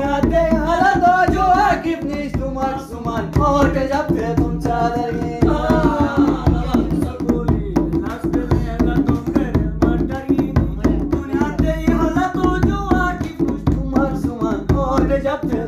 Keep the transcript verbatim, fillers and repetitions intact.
Dünyada hala doğu akif nicht du maksuman और के जब थे तुम चादर ये सकोली लास्ट में ना तुम कर मटरी दुनिया ते हाला तो जो आकिफ nicht du maksuman और के जब थे